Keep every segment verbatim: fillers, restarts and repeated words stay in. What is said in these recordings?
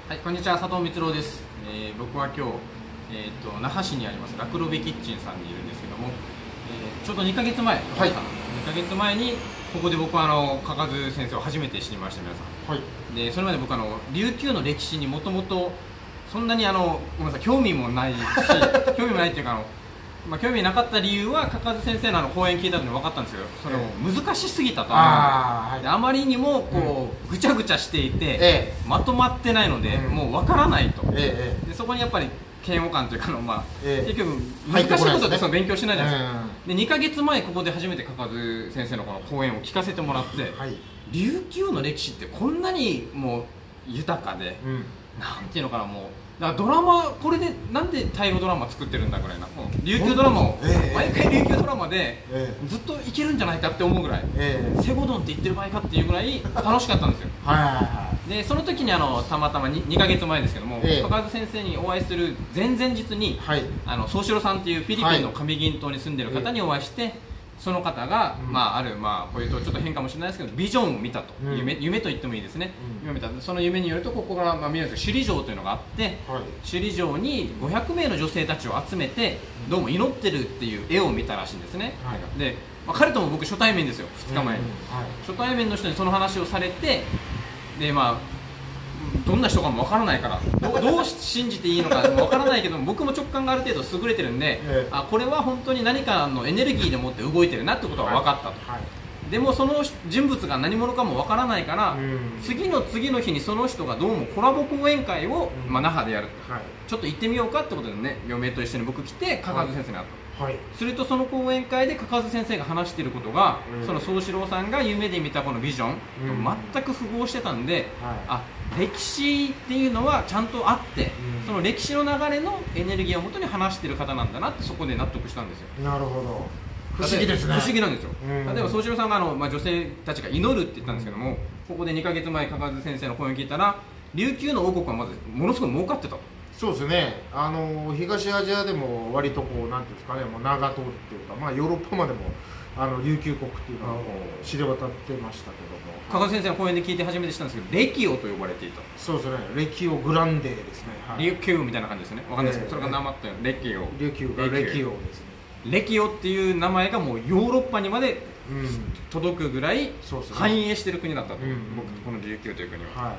はい、こんにちは、佐藤光郎です。えー、僕は今日、えー、と那覇市にありますラクロベキッチンさんにいるんですけども、えー、ちょうどにかげつまえ、はい、にかげつまえにここで僕はあの嘉数先生を初めて知りました。皆さん、はい、でそれまで僕あの琉球の歴史にもともとそんなにあのごめんなさい興味もないし興味もないっていうかあのまあ、興味なかった理由は嘉数先生のあの講演聞いたので分かったんですけど、それも難しすぎたと、あ, あまりにもこう、うん、ぐちゃぐちゃしていて、ええ、まとまってないので、うん、もう分からないと、ええ、でそこにやっぱり嫌悪感というかの、まあええ、結局難しいことってその勉強しないじゃないですか、ええ、でにかげつまえここで初めて嘉数先生のこの講演を聞かせてもらって、はい、琉球の歴史ってこんなにもう豊かで、うん、なんていうのかな、もうだからドラマ、これでなんで大河ドラマ作ってるんだぐらいな、もう琉球ドラマを、えー、毎回琉球ドラマで、えー、ずっといけるんじゃないかって思うぐらい、えー、セゴドンって言ってる場合かっていうぐらい楽しかったんですよ。はいはいはい。でその時にあのたまたま 2, にかげつまえですけども、えー、嘉数先生にお会いする前々日に、はい、あの宗四郎さんっていうフィリピンの上銀島に住んでる方にお会いして、はい、その方が、うん、まあ、ある、まあ、こういうとちょっと変かもしれないですけどビジョンを見たと、うん、夢, 夢と言ってもいいですね、うん、夢見た。その夢によるとここから、まあ、見えるんですけど首里城というのがあって、はい、首里城にごひゃくめいの女性たちを集めてどうも祈ってるっていう絵を見たらしいんですね、はい、で、まあ、彼とも僕初対面ですよ、ふつかまえに、うんうんはい、初対面の人にその話をされて、でまあどんな人かもわからないからどう、どう信じていいのかわからないけど僕も直感がある程度優れてるんで、ええ、あこれは本当に何かのエネルギーでもって動いてるなってことは分かったと、はいはい、でもその人物が何者かもわからないから、うん、次の次の日にその人がどうもコラボ講演会を、うんまあ、那覇でやる、はい、ちょっと行ってみようかってことでね、嫁と一緒に僕来て嘉数先生に会った、はい、するとその講演会で嘉数先生が話していることが、うん、その宗四郎さんが夢で見たこのビジョンと全く符合してたんで、うんはい、あ歴史っていうのはちゃんとあって、うん、その歴史の流れのエネルギーをもとに話している方なんだなってそこで納得したんですよ。 なるほど、不思議ですね。 不思議なんですよ、うん、例えば宗四郎さんがあの、まあ、女性たちが祈るって言ったんですけども、うん、ここでにかげつまえ嘉数先生の講演を聞いたら琉球の王国はまずものすごい儲かってたと。 そうですね、あの東アジアでも割とこうなんていうんですかね、もう長通りっていうか、まあ、ヨーロッパまでもあの琉球国っていうのはもう知れ渡ってましたけども、 嘉数先生の講演で聞いて初めて知ったんですけど、歴王と呼ばれていた。 そうですね、歴王グランデーですね、 はい、琉球みたいな感じですね、わかんないですけど、えー、それが名前って歴王、 琉球が歴王ですね。 歴王っていう名前がもうヨーロッパにまで届くぐらい繁栄してる国だったと、うん、僕この琉球という国は、はい、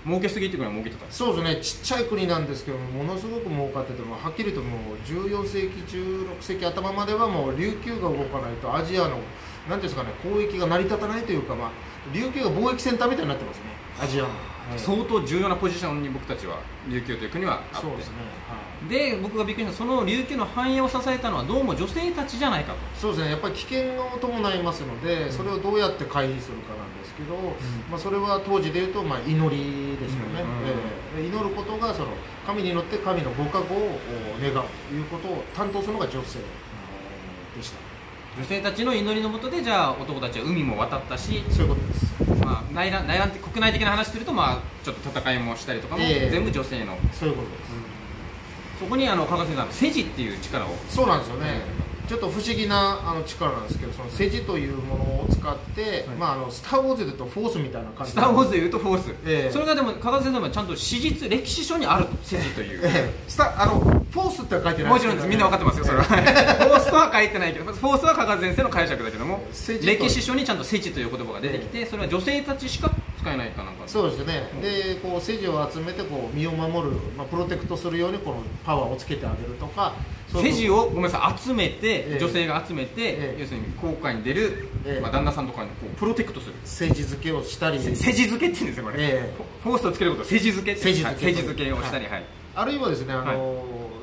儲けすぎっていうぐらい儲けてた。 そうですね、ちっちゃい国なんですけどものすごく儲かってても、はっきりともうじゅうよんせいきじゅうろくせいき頭まではもう琉球が動かないとアジアのなんていうんですかね、交易が成り立たないというか、まあ、琉球が貿易センターみたいになってますね、アジアの、はい、 相当重要なポジションに僕たちは琉球という国はあって、そうですね、はい、で僕がびっくりしたその琉球の繁栄を支えたのはどうも女性たちじゃないかと。 そうですね、やっぱり危険を伴いますので、うん、それをどうやって回避するかなんですけど、うんまあ、それは当時でいうと、まあ、祈りですよね、うんうん、えー、祈ることがその神に祈って神のご加護を願うということを担当するのが女性でした。 女性たちの祈りのもとで、じゃあ男たちは海も渡ったし、 そういうことです、 まあ、内乱内乱って国内的な話すると、まあ、ちょっと戦いもしたりとかも、えー、全部女性の、 そういうことです、 うん、そこにあの嘉数先生の世辞っていう力を。 そうなんですよね、うん、ちょっと不思議なあの力なんですけど、その世辞というものを使って、はいまあ、あのスター・ウォーズでいうとフォースみたいな感じ、 スター・ウォーズでいうとフォース、えー、それがでも嘉数先生もちゃんと史実歴史書にあると、世辞という、えー、 スタあのフォースっては書いてない、 もちろんです、みんな分かってますよそれは、えー、フォースとは書いてないけど、フォースは嘉数先生の解釈だけども、歴史書にちゃんと世辞という言葉が出てきて、えー、それは女性たちしか使えないかなんか。 そうですね、うん、でこう世辞を集めてこう身を守る、まあ、プロテクトするようにこのパワーをつけてあげるとか、 世辞をごめんなさい集めて、えー、女性が集めて、えー、要するに航海に出る、えーまあ、旦那さんとかにこうプロテクトする、 世辞漬けをしたり、 世辞漬けって言うんですよこれ、えー、フォースをつけることを世辞漬けって、世辞漬けをしたり、はい、 あるいはですね、あの、はい、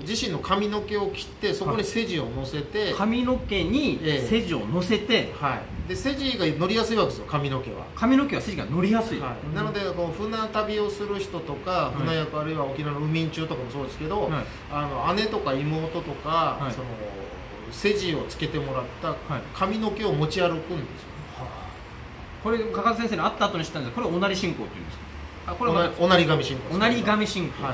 自身の髪の毛を切ってそこに世辞を乗せて、 髪の毛に世辞を乗せて、 はい、で世辞が乗りやすいわけですよ、髪の毛は髪の毛は世辞が乗りやすい、 はい、なのでこう船旅をする人とか、船役、あるいは沖縄の海人中とかもそうですけど、はい、あの姉とか妹とか、はい、その世辞をつけてもらった髪の毛を持ち歩くんですよ、 はい、これ嘉数先生に会った後に知ったんですけど、これおなり信仰っていうんですか。あこれおなり神信仰、 おなり神信仰、 はいはい、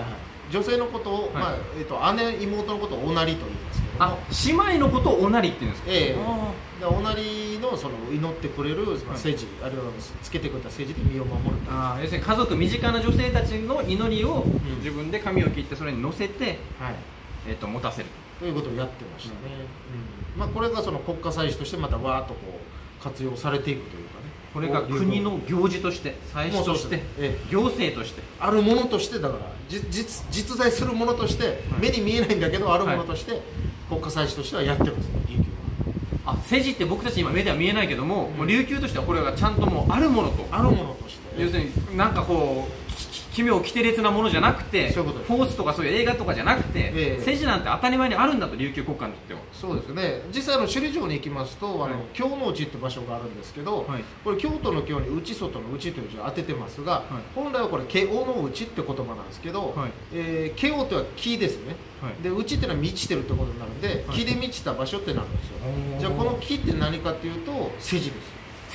女性のことを、 はいまあえー、と姉妹のことをおなりと言いますけども、 あ、姉妹のことをおなりって言うんですか。 ええあでおなりのその祈ってくれる、まあ、世辞、あるいはつけてくれた世辞で身を守ると。 あ、要するに家族、身近な女性たちの祈りをん自分で髪を切ってそれに乗せて、 はい、 えー、と持たせる。 ということをやってましたね、うんまあ、これがその国家祭祀としてまたわーっとこう活用されていくというかね、 これが国の行事として祭祀として、 ええ、 行政としてあるものとして、だから実実在するものとして、はい、目に見えないんだけどあるものとして、はい、国家祭祀としてはやってますね、琉球は。あ、世辞って僕たち今目では見えないけども、 うん、 もう琉球としてはこれがちゃんともうあるものと、 あるものとして、 要するになんかこう奇妙奇天烈なものじゃなくて、 そういうことです。 フォースとかそういう映画とかじゃなくて、 ええ、 世辞なんて当たり前にあるんだと、琉球国家にとっては。 そうですね、実際あの首里城に行きますと、あの、 はい、 京の内って場所があるんですけど、はい、これ京都の京に内外の内という字を当ててますが、はい、本来はこれ京王の内って言葉なんですけど、はい、えー、京王っては木ですね、はい、で内っていうのは満ちてるってことになるんで、はい、木で満ちた場所ってなるんですよ。じゃあこの木って何かっていうと世辞です。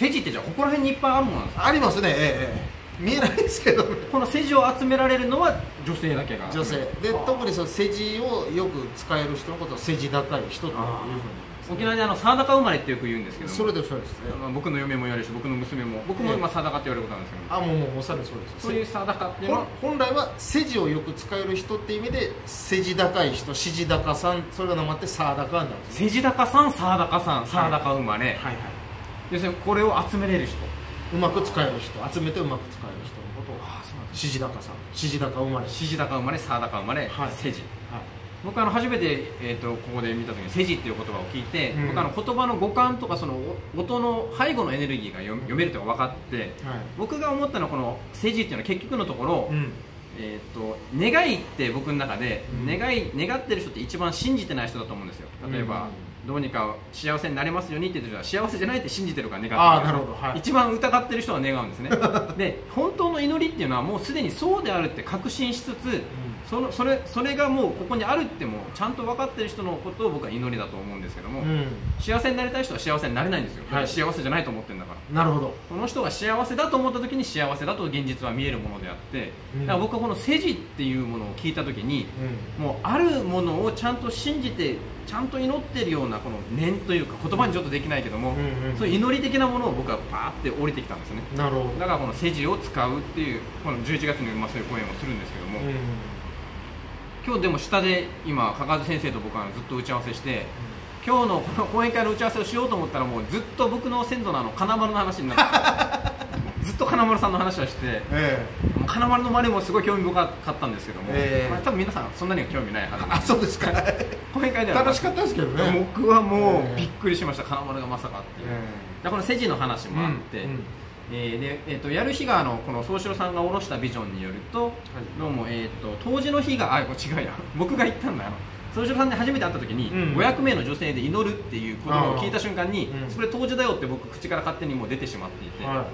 世辞ってじゃあここら辺にいっぱいあるものなんですか。 ありますね、ええ見えないですけど、ね、 この世辞を集められるのは女性だけが。 女性で、特にその世辞をよく使える人のことを世辞高い人というふうに言います、ね、 沖縄であの沢高生まれってよく言うんですけども、 それでそうですね、 まあ、僕の嫁も言われるし、僕の娘も、僕も今沢高って言われることなんですけど、 あ、もうもうおさらにそうです。 そういう沢高っていうのは本来は世辞をよく使える人っていう意味で、世辞高い人、支持高さん、それがなまって沢高なんです、 ね、世辞高さん、沢高さん、沢高生まれ、はいはいはい、要するにこれを集めれる人、 うまく使える人、集めてうまく使える人のことを、ああ、そうなんです。支持高さん、支持高生まれ、 支持高生まれ、沢高生まれ、はい、世辞、はい、僕あの初めて、えー、とここで見た時に世辞っていう言葉を聞いて、うん、僕あの言葉の語感とかその音の背後のエネルギーが 読, 読めるというのが分かって、はい、僕が思ったのはこの世辞っていうのは結局のところ、うん、えー、と願いって僕の中で、うん、願い願ってる人って一番信じてない人だと思うんですよ。例えば、うん、どうにか幸せになれますようにって言ってる人は幸せじゃないって信じてるから願ってる。 ああ、なるほど、はい、 一番疑ってる人は願うんですねで、本当の祈りっていうのはもうすでにそうであるって確信しつつ、うん、そのそれそれがもうここにあるってもちゃんと分かってる人のことを僕は祈りだと思うんですけども、うん、幸せになりたい人は幸せになれないんですよ、はい、幸せじゃないと思ってるんだから。 なるほど。 この人が幸せだと思った時に幸せだと現実は見えるものであって、うん、だから僕はこの世辞っていうものを聞いた時に、うん、もうあるものをちゃんと信じてちゃんと祈ってるようなこの念というか、言葉にちょっとできないけども、うんうん、そういう祈り的なものを僕はパーって降りてきたんですね。 なるほど。 だからこの世辞を使うっていうこのじゅういちがつにまあそういう講演をするんですけども、うんうん、今日でも下で今かかず先生と僕はずっと打ち合わせして、うん、今日のこの講演会の打ち合わせをしようと思ったらもうずっと僕の先祖のあの金丸の話になってずっと金丸さんの話をして、えー、金丸の周りもすごい興味深かったんですけども、えーまあ、多分皆さんそんなには興味ないはずです。 あ、そうですか講演会では楽しかったですけどね。 僕はもうびっくりしました、金丸がまさかっていう、えー、この世辞の話もあって、うんうん、えーでえー、とやる日があのこの宗四郎さんが下ろしたビジョンによると、はい、どうも、えー、と当時の日があこれ違うや僕が言ったんだよ。宗四郎さんに初めて会った時に、うん、ごひゃくめいの女性で祈るっていう言葉を聞いた瞬間に、うん、それ当時だよって僕口から勝手にもう出てしまっていて、はい、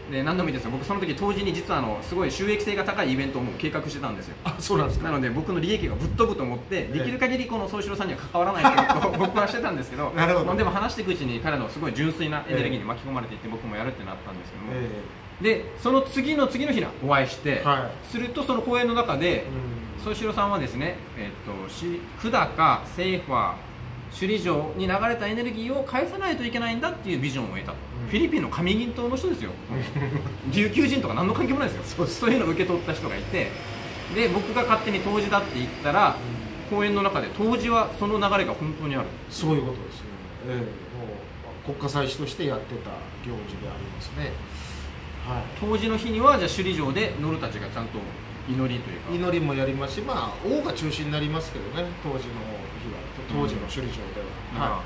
で何度も言うんですよ、僕その時当時に実はあのすごい収益性が高いイベントをもう計画してたんですよ。 あ、そうなんですか。 なので僕の利益がぶっ飛ぶと思って、できる限りこの宗四郎さんには関わらないと僕はしてたんですけどなるほど。でも話していくうちに彼のすごい純粋なエネルギーに巻き込まれていって、僕もやるってなったんですけども、えー、でその次の次の日にお会いして、はい、するとその講演の中で、うん、宗四郎さんはですね、えー、と久高、セーファー、首里城に流れたエネルギーを返さないといけないんだっていうビジョンを得たと、うん、フィリピンの上銀島の人ですよ琉球人とか何の関係もないですよ。そういうのを受け取った人がいて、で僕が勝手に当時だって言ったら、うん、講演の中で当時はその流れが本当にある。 そういうことですね、えー、もう国家祭祀としてやってた行事でありますね、 はい、当時の日にはじゃあ首里城でノルたちがちゃんと祈りというか祈りもやりますし、まあ王が中心になりますけどね、当時の日は当時の首里城では、うん、はい、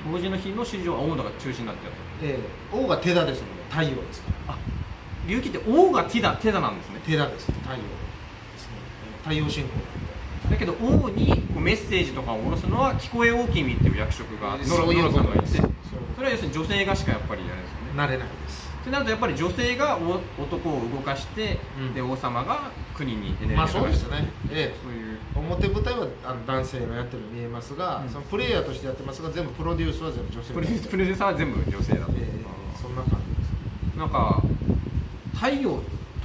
当時の日の首里城は王が中心になってやった、 えー、王が手田ですので太陽ですから。 あ、琉球って王が手田手田なんですね。 手田です、太陽ですね、太陽信仰なんで。 だけど王にこうメッセージとかを下ろすのは聞こえ大君っていう役職がノロさんがいて、それは要するに女性がしかやっぱりやれないですよね。 なれないです。 ってなるとやっぱり女性が男を動かして、うん、で王様が国にエネルギーを流して、 まあそうですね、ええ、そういう表舞台はあの男性がやってるように見えますが、うん、そのプレイヤーとしてやってますが、全部プロデュースは全部女性。 プロデュープロデューサーは全部女性だと、ええ、そんな感じです。 なんか太陽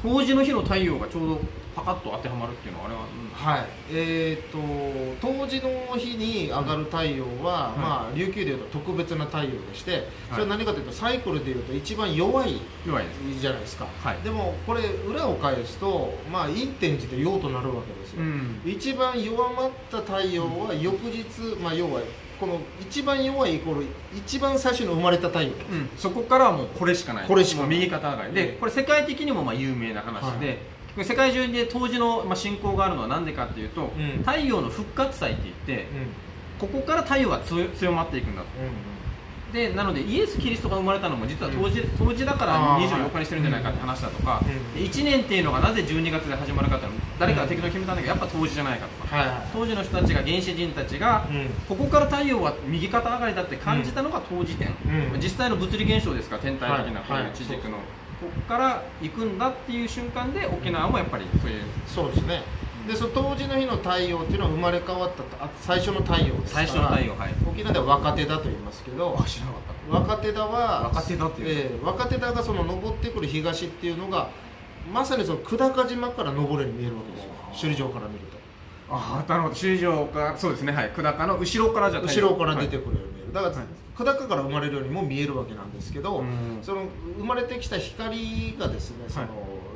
冬至の日の太陽がちょうどパカッと当てはまるっていうのはあれは、 はい、えー、と冬至の日に上がる太陽は、うん、まあ、琉球でいうと特別な太陽でして、はい、それは何かというとサイクルでいうと一番弱いじゃないですか。はい、でもこれ裏を返すと、まあ、陰天時で陽となるわけですよ。うん、一番弱まった太陽は翌日、まあ、要はこの一番弱いイコール一番最初に生まれた太陽です、 うん、そこからはもうこれしかない、 これしかない、 右肩上がりで、これ世界的にもまあ有名な話で、はい、世界中で冬至の信仰があるのは何でかっていうと、うん、太陽の復活祭って言って、うん、ここから太陽が強まっていくんだと、うんうん、でなのでイエス・キリストが生まれたのも実は冬至、うん、冬至だからにじゅうよっかにしてるんじゃないかって話だとか、うん、いちねんっていうのがなぜじゅうにがつで始まるかっていうの誰かが適当に決めたんだけど、やっぱ冬至じゃないかとか、はいはい、当時の人たちが原始人たちが、うん、ここから太陽は右肩上がりだって感じたのが冬至点、うん、実際の物理現象ですから天体的なこういう地軸の、はいはい、ここから行くんだっていう瞬間で沖縄もやっぱりそういう、 そうですね。でその冬至の日の太陽っていうのは生まれ変わった最初の太陽ですから、 最初の太陽、はい、 沖縄では若手だと言いますけど、 あ、知らなかった。 若手だは若手だっていう、 えー、若手だがその登ってくる東っていうのがまさにその久高島から登るように見えるわけですよ、首里城から見ると。 ああ、なるほど。首里城からそうですね、はい、久高の後ろからじゃ後ろから出てくるように見える、はい、だから、はい、久高から生まれるようにも見えるわけなんですけど、その生まれてきた光がですね、その、はい、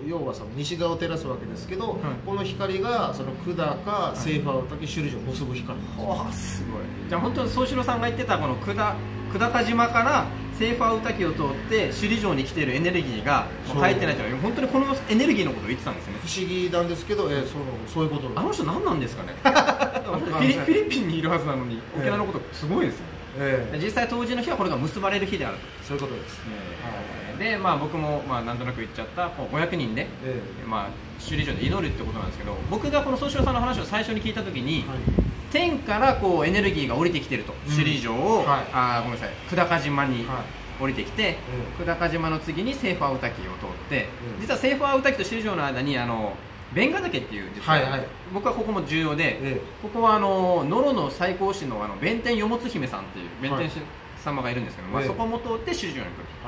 要はその西側を照らすわけですけど、はい、この光がその久高、セーファー滝、首里城を結ぶ光なんですよ。 わあ、すごい。じゃあ本当に宗四郎さんが言ってたこの久高久高島からセーファーウタキを通って首里城に来ているエネルギーが入ってないというのは本当にこのエネルギーのことを言ってたんですね。 不思議なんですけど、えー、そのそういうことあの人何なんですかねフィリ、フィリピンにいるはずなのに沖縄のことすごいですよね、えー、実際冬至の日はこれが結ばれる日であると、 そういうことです、 えー、で、まあ、僕も、まあ、なんとなく言っちゃったこうごひゃくにんで、えーまあ、首里城で祈るってことなんですけど、僕がこの宗四郎さんの話を最初に聞いたときに、はい、天からこうエネルギーが降りてきてると、うん、首里城を、はい、あごめんなさい久高島に、はい、降りてきて、うん、久高島の次にセーファーウタキを通って、うん、実はセーファーウタキと首里城の間にあの弁ヶ岳っていう実は、はいはい、僕はここも重要で、ええ、ここはあの野呂の最高神のあの弁天よもつ姫さんっていう弁天様がいるんですけど、ええ、まあ、そこも通って首里城に来る、はい、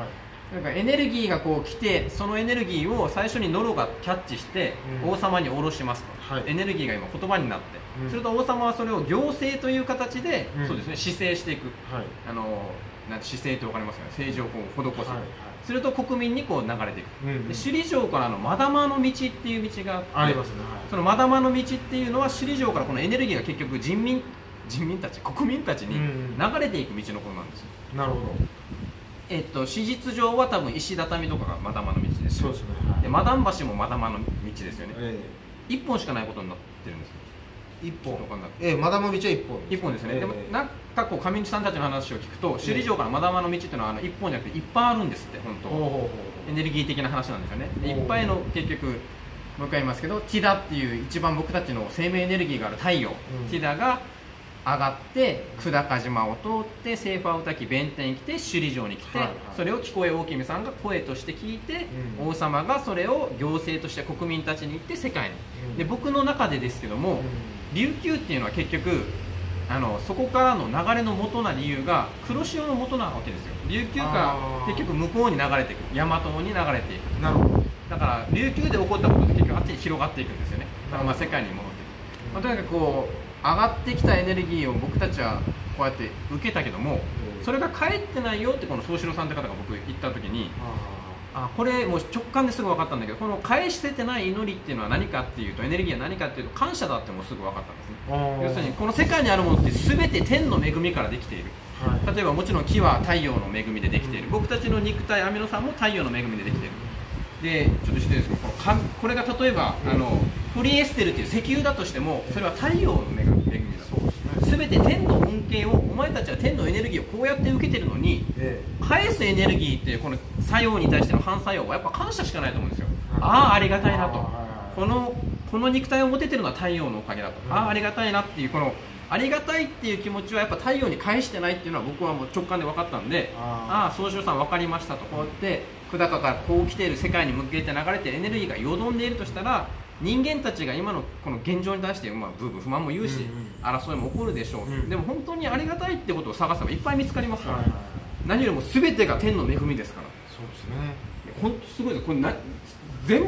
だからエネルギーがこう来て、そのエネルギーを最初に野呂がキャッチして王様に下ろしますと、はい、エネルギーが今言葉になって、うん、すると王様はそれを行政という形で、うん、そうですね、施政していく、はい、あのなんて施政って分かりますかね、政治をこう施す、はいはい、すると国民にこう流れていく、うんうん、で首里城からのマダマの道っていう道があって、 ありますね、はい、 そのマダマの道っていうのは首里城からこのエネルギーが結局人民人民たち国民たちに流れていく道のことなんですよ、 うん、なるほど。 えっと、史実上は多分石畳とかがマダマの道です、 そうですね、はい、でマダン橋もマダマの道ですよね、 ええ、いっぽんしかないことになってるんですよ。 一本、ええ、マダマ道は一本一本ですね、ええ、でもなんかこう上地さんたちの話を聞くと、首里城からマダマの道っていうのはあの一本じゃなくていっぱいあるんですって、本当エネルギー的な話なんですよね。いっぱいの結局もう一回言いますけど、ティダっていう一番僕たちの生命エネルギーがある太陽、うん、ティダが上がって久高島を通ってセーファーウタキ弁天に来て首里城に来て、はいはい、それを聞こえ大君さんが声として聞いて、うん、王様がそれを行政として国民たちに言って世界に、うん、で僕の中でですけども、うん、琉球っていうのは結局あのそこからの流れの元な理由が黒潮の元なわけですよ。琉球から結局向こうに流れていく、大和に流れていく。 なるほど。 だから琉球で起こったことで結局あっちに広がっていくんですよね。だからまあ世界に戻っていく、まあ、とにかくこう上がってきたエネルギーを僕たちはこうやって受けたけども、それが返ってないよってこの宗四郎さんって方が僕言った時に、あこれもう直感ですぐ分かったんだけど、この返しててない祈りっていうのは何かっていうと、エネルギーは何かっていうと感謝だってもうすぐ分かったんですね。要するにこの世界にあるものって全て天の恵みからできている、はい、例えばもちろん木は太陽の恵みでできている、僕たちの肉体アミノ酸も太陽の恵みでできている。でちょっと失礼ですけど、このかこれが例えばあのポリエステルっていう石油だとしても、それは太陽の恵みだと、全て天の恩恵をお前たちは天のエネルギーをこうやって受けてるのに、ええ、返すエネルギーっていうこの作用に対しての反作用はやっぱ感謝しかないと思うんですよ。ああありがたいなと、このこの肉体を持ててるのは太陽のおかげだと、ああありがたいなっていう、このありがたいっていう気持ちはやっぱ太陽に返してないっていうのは僕はもう直感で分かったんで、ああ宗四郎さん分かりましたと、こうやって久高からこう来ている世界に向けて流れてエネルギーがよどんでいるとしたら、人間たちが今のこの現状に対してまあブーブー不満も言うし、うんうん、争いも起こるでしょう、うん、でも本当にありがたいってことを探せばいっぱい見つかりますから、はいはいはい、何よりも全てが天の恵みですから。 そうですね、 本当すごいです。これな全部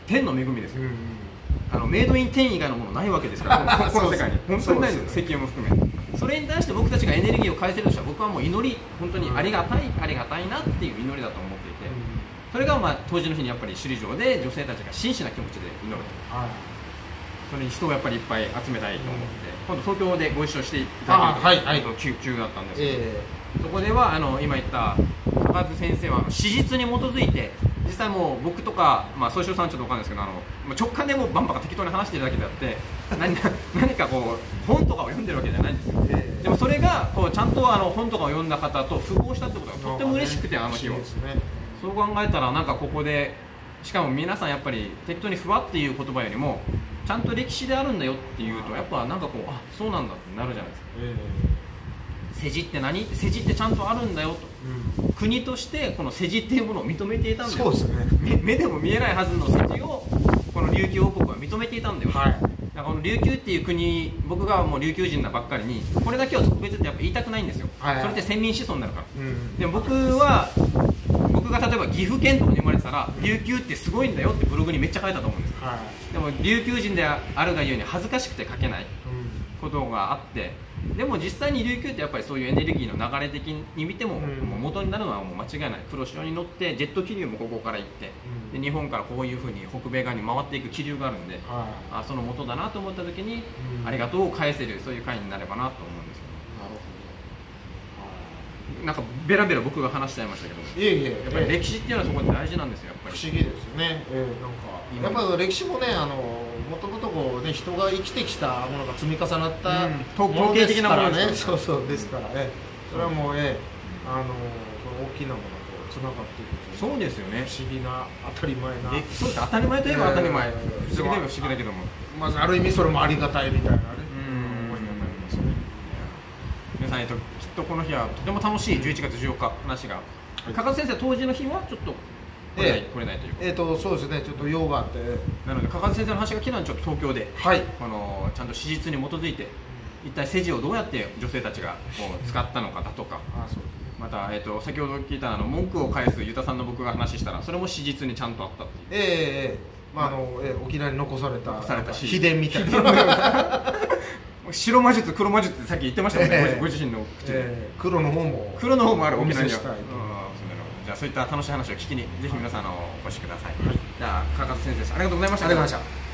天の恵みですよ、 うんうん、 あのメイドイン天以外のものないわけですからこの世界に本当にないんですよ、石油も含め。それに対して僕たちがエネルギーを返せるとしたら、僕はもう祈り、本当にありがたい、ありがたいなっていう祈りだと思っていて、それがまあ当時の日にやっぱり首里城で女性たちが真摯な気持ちで祈ると、はい、それに人をやっぱりいっぱい集めたいと思って、今度東京でご一緒していただけると、はいはい、急遽だったんですけど、えー、そこではあの今言った高津先生は史実に基づいて、実際もう僕とか、まあ、総称さんちょっと分かんないですけど、あの直感でもうバンバン適当に話してるだけであって何, 何かこう本とかを読んでるわけじゃないんですよ、えー、でもそれがこうちゃんとあの本とかを読んだ方と符合したってことがとっても嬉しくて、あの日は、ね、そう考えたらなんかここで、しかも皆さんやっぱり適当にふわっていう言葉よりもちゃんと歴史であるんだよっていうと、やっぱなんかこう、あ、そうなんだってなるじゃないですか、えー、世辞って何？世辞ってちゃんとあるんだよと、うん、国としてこの世辞っていうものを認めていたんだよ。そうですね、目, 目でも見えないはずの世辞をこの琉球王国は認めていたんだよ、はい、だからこの琉球っていう国、僕がもう琉球人なばっかりにこれだけは特別ってやっぱ言いたくないんですよ、はいはい、それって先民思想になるから、うん、でも僕は僕が例えば岐阜県とかに生まれてたら、琉球ってすごいんだよってブログにめっちゃ書いたと思うんです、はい、でも琉球人であるがゆえに恥ずかしくて書けないことがあって、でも実際に琉球ってやっぱりそういうエネルギーの流れ的に見ても、うん、もう元になるのはもう間違いない。黒潮に乗ってジェット気流もここから行って、うん、で日本からこういうふうに北米側に回っていく気流があるんで、はい、あ、その元だなと思った時に、うん、ありがとうを返せる、そういう会になればなと思うんですよ。なるほど。なんかベラベラ僕が話しちゃいましたけど、いえいえ、やっぱり歴史っていうのはそこで大事なんですよ。やっぱり不思議ですよね、えー、なんかやっぱり歴史もね、あのもともとこうね、人が生きてきたものが積み重なったものですからね、うん、そうそうですからね、それはもう、えー、あのその大きなものとつながっていくという、 そうですよね、 不思議な当たり前な、 そうです、当たり前といえば当たり前、えー、不思議といえば不思議だけども、 まずある意味それもありがたいみたいなね、思いになりますね。 皆さん、えっと、きっとこの日はとても楽しいじゅういちがつじゅうよっか話が、加賀先生当時の日はちょっと来れない、えー、来れないというえーとそうですね、ちょっと用があって、 なので加賀先生の話が来たのはちょっと東京で、はい、このちゃんと史実に基づいて一体世辞をどうやって女性たちがこう使ったのかだとか、あ、そうです、また、えー、と先ほど聞いたあの文句を返すユタさんの僕が話したら、それも史実にちゃんとあったっていう、えーまああのえー、沖縄に残された秘伝みたいな白魔術、黒魔術ってさっき言ってましたもんね、えー、ご自身の口で、 えー、黒の方も黒の方もある沖縄には。じゃあそういった楽しい話を聞きにぜひ皆さん、あのお越しください。はい、じゃあ川勝先生です、ありがとうございました。 ありがとうございました。